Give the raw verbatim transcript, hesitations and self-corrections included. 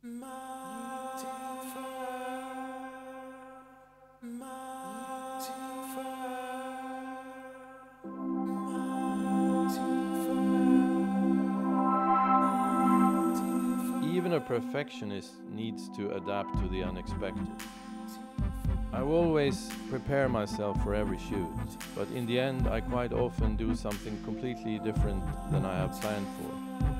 Even a perfectionist needs to adapt to the unexpected. I always prepare myself for every shoot, but in the end I quite often do something completely different than I have planned for.